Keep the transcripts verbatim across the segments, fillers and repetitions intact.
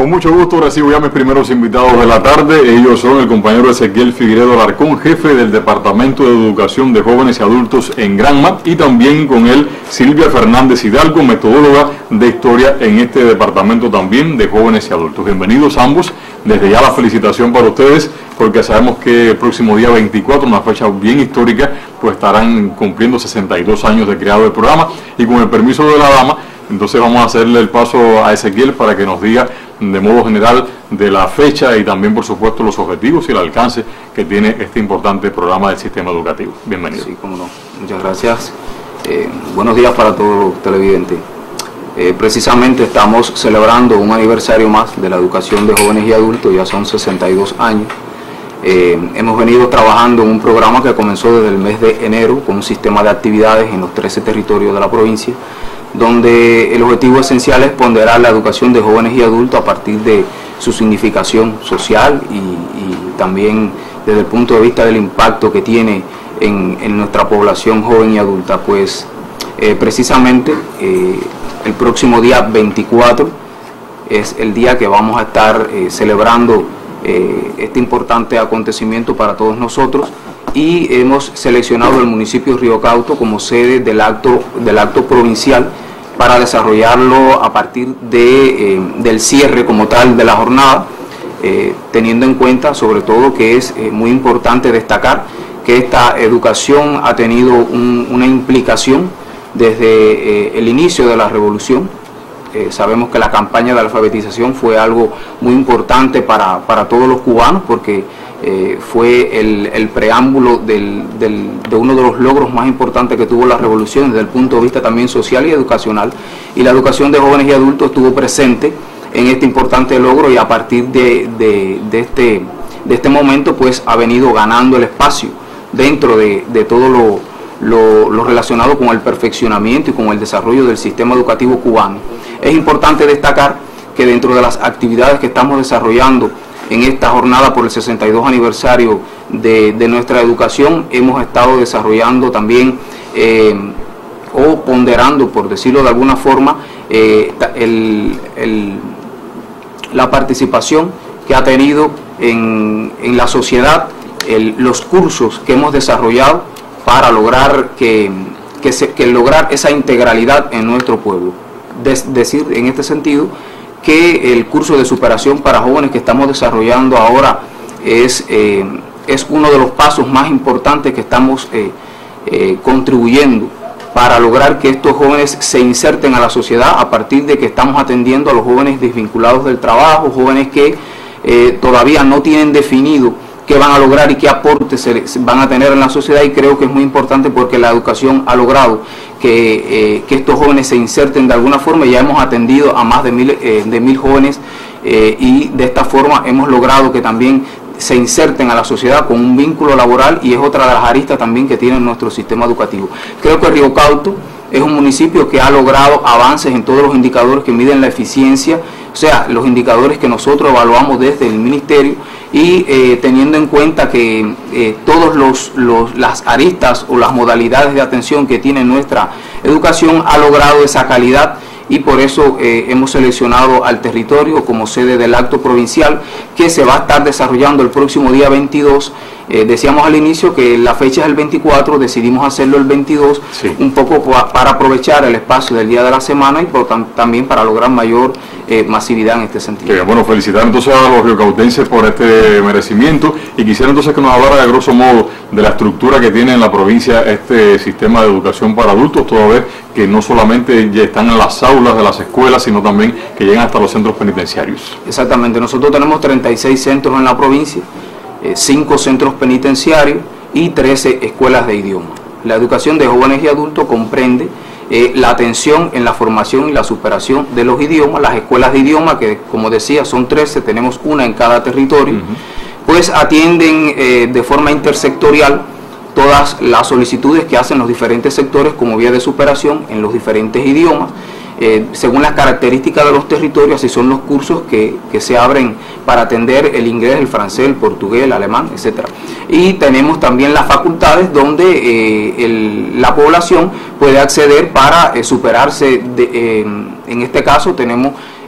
Con mucho gusto recibo ya mis primeros invitados de la tarde. Ellos son el compañero Ezequiel Figueiredo Alarcón, jefe del Departamento de Educación de Jóvenes y Adultos en Granma, y también con él Silvia Fernández Hidalgo, metodóloga de historia en este departamento también de jóvenes y adultos. Bienvenidos ambos. Desde ya la felicitación para ustedes, porque sabemos que el próximo día veinticuatro, una fecha bien histórica, pues estarán cumpliendo sesenta y dos años de creado el programa. Y con el permiso de la dama, entonces vamos a hacerle el paso a Ezequiel para que nos diga de modo general de la fecha y también, por supuesto, los objetivos y el alcance que tiene este importante programa del sistema educativo. Bienvenido. Sí, cómo no. Muchas gracias. Eh, buenos días para todos los televidentes. Eh, precisamente estamos celebrando un aniversario más de la educación de jóvenes y adultos, ya son sesenta y dos años. Eh, hemos venido trabajando en un programa que comenzó desde el mes de enero con un sistema de actividades en los trece territorios de la provincia, donde el objetivo esencial es ponderar la educación de jóvenes y adultos a partir de su significación social y, y también desde el punto de vista del impacto que tiene en, en nuestra población joven y adulta. Pues eh, precisamente eh, el próximo día veinticuatro es el día que vamos a estar eh, celebrando eh, este importante acontecimiento para todos nosotros, y hemos seleccionado el municipio de Río Cauto como sede del acto, del acto provincial para desarrollarlo a partir de, eh, del cierre como tal de la jornada, eh, teniendo en cuenta sobre todo que es eh, muy importante destacar que esta educación ha tenido un, una implicación desde eh, el inicio de la revolución. Eh, sabemos que la campaña de alfabetización fue algo muy importante para, para todos los cubanos, porque eh, fue el, el preámbulo del, del, de uno de los logros más importantes que tuvo la revolución desde el punto de vista también social y educacional, y la educación de jóvenes y adultos estuvo presente en este importante logro, y a partir de, de, de, este, de este momento pues ha venido ganando el espacio dentro de, de todo lo, lo, lo relacionado con el perfeccionamiento y con el desarrollo del sistema educativo cubano. Es importante destacar que dentro de las actividades que estamos desarrollando en esta jornada por el sesenta y dos aniversario de, de nuestra educación, hemos estado desarrollando también eh, o ponderando, por decirlo de alguna forma, eh, el, el, la participación que ha tenido en, en la sociedad el, los cursos que hemos desarrollado para lograr que, que, se, que lograr esa integralidad en nuestro pueblo. Es decir, en este sentido, que el curso de superación para jóvenes que estamos desarrollando ahora es, eh, es uno de los pasos más importantes que estamos eh, eh, contribuyendo para lograr que estos jóvenes se inserten a la sociedad, a partir de que estamos atendiendo a los jóvenes desvinculados del trabajo, jóvenes que eh, todavía no tienen definido qué van a lograr y qué aportes se van a tener en la sociedad, y creo que es muy importante porque la educación ha logrado que, eh, que estos jóvenes se inserten de alguna forma. Ya hemos atendido a más de mil, eh, de mil jóvenes eh, y de esta forma hemos logrado que también se inserten a la sociedad con un vínculo laboral, y es otra de las aristas también que tiene nuestro sistema educativo. Creo que Río Cauto es un municipio que ha logrado avances en todos los indicadores que miden la eficiencia, o sea, los indicadores que nosotros evaluamos desde el ministerio, y eh, teniendo en cuenta que eh, todos los, los las aristas o las modalidades de atención que tiene nuestra educación ha logrado esa calidad, y por eso eh, hemos seleccionado al territorio como sede del acto provincial que se va a estar desarrollando el próximo día veintidós. Eh, decíamos al inicio que la fecha es el veinticuatro, decidimos hacerlo el veintidós, sí, un poco para aprovechar el espacio del día de la semana y por tam también para lograr mayor eh, masividad en este sentido. Okay, bueno, felicitar entonces a los riocautenses por este merecimiento, y quisiera entonces que nos hablara de grosso modo de la estructura que tiene en la provincia este sistema de educación para adultos, toda vez que no solamente ya están en las aulas de las escuelas, sino también que llegan hasta los centros penitenciarios. Exactamente, nosotros tenemos treinta y seis centros en la provincia, cinco centros penitenciarios y trece escuelas de idioma. La educación de jóvenes y adultos comprende eh, la atención en la formación y la superación de los idiomas. Las escuelas de idioma, que como decía son trece, tenemos una en cada territorio, uh-huh, pues atienden eh, de forma intersectorial todas las solicitudes que hacen los diferentes sectores como vía de superación en los diferentes idiomas. Eh, según las características de los territorios, así son los cursos que, que se abren para atender el inglés, el francés, el portugués, el alemán, etcétera. Y tenemos también las facultades donde eh, el, la población puede acceder para eh, superarse. De, eh, en este caso tenemos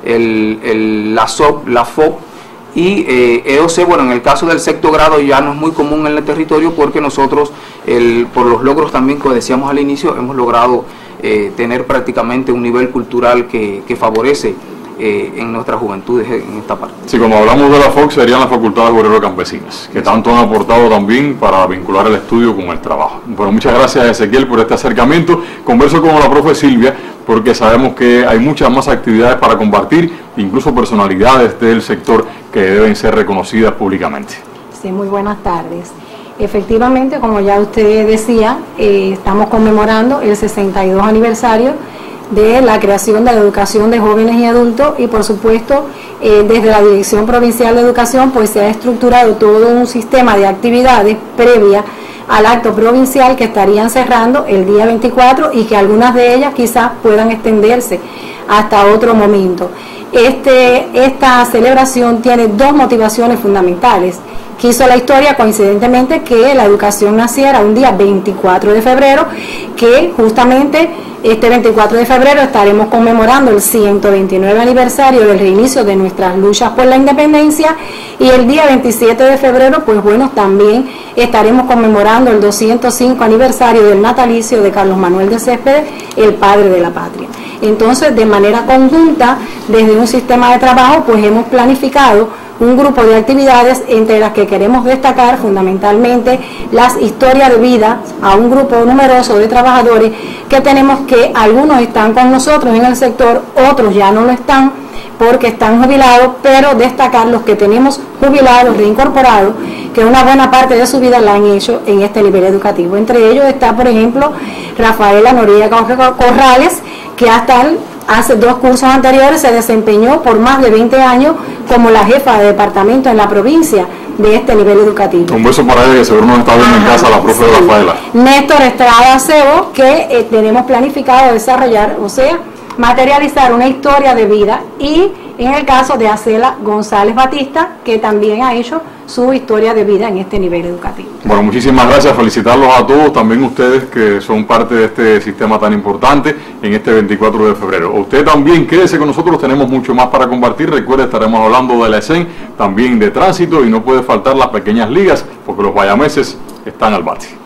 el, el, la S O P, la F O P y eh, E O C. Bueno, en el caso del sexto grado ya no es muy común en el territorio porque nosotros, el, por los logros también que decíamos al inicio, hemos logrado eh, tener prácticamente un nivel cultural que, que favorece eh, en nuestras juventudes en esta parte. Sí, cuando hablamos de la F O C serían las facultades obrero campesinas, que tanto han aportado también para vincular el estudio con el trabajo. Bueno, muchas gracias Ezequiel por este acercamiento. Converso con la profe Silvia porque sabemos que hay muchas más actividades para compartir, incluso personalidades del sector que deben ser reconocidas públicamente. Sí, muy buenas tardes. Efectivamente, como ya usted decía, eh, estamos conmemorando el sesenta y dos aniversario de la creación de la educación de jóvenes y adultos y por supuesto eh, desde la Dirección Provincial de Educación pues se ha estructurado todo un sistema de actividades previa al acto provincial que estarían cerrando el día veinticuatro y que algunas de ellas quizás puedan extenderse hasta otro momento. Este, esta celebración tiene dos motivaciones fundamentales. Quiso la historia coincidentemente que la educación naciera un día veinticuatro de febrero, que justamente este veinticuatro de febrero estaremos conmemorando el ciento veintinueve aniversario del reinicio de nuestras luchas por la independencia y el día veintisiete de febrero, pues bueno, también estaremos conmemorando el doscientos cinco aniversario del natalicio de Carlos Manuel de Céspedes, el padre de la patria. Entonces, de manera conjunta, desde un sistema de trabajo, pues hemos planificado un grupo de actividades entre las que queremos destacar fundamentalmente las historias de vida a un grupo numeroso de trabajadores que tenemos que algunos están con nosotros en el sector, otros ya no lo están porque están jubilados, pero destacar los que tenemos jubilados, reincorporados, que una buena parte de su vida la han hecho en este nivel educativo. Entre ellos está, por ejemplo, Rafaela Noriega Corrales, que hasta el hace dos cursos anteriores se desempeñó por más de veinte años como la jefa de departamento en la provincia de este nivel educativo. Un beso para ella, que seguro nos está viendo en casa la profe sí. Rafaela. Néstor Estrada Acebo, que eh, tenemos planificado desarrollar, o sea, materializar una historia de vida, y en el caso de Acela González Batista, que también ha hecho su historia de vida en este nivel educativo. Bueno, muchísimas gracias, felicitarlos a todos, también ustedes que son parte de este sistema tan importante en este veinticuatro de febrero. Usted también quédese con nosotros, tenemos mucho más para compartir. Recuerde, estaremos hablando de la ESEN, también de tránsito, y no puede faltar las pequeñas ligas, porque los guayameses están al bate.